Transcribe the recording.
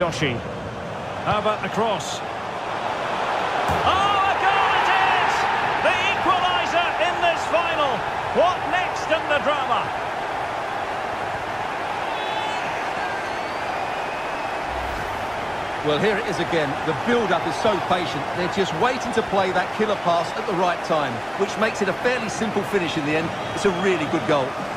Yoshi. How about the cross? Oh, a goal it is! The equaliser in this final. What next in the drama? Well, here it is again. The build-up is so patient. They're just waiting to play that killer pass at the right time, which makes it a fairly simple finish in the end. It's a really good goal.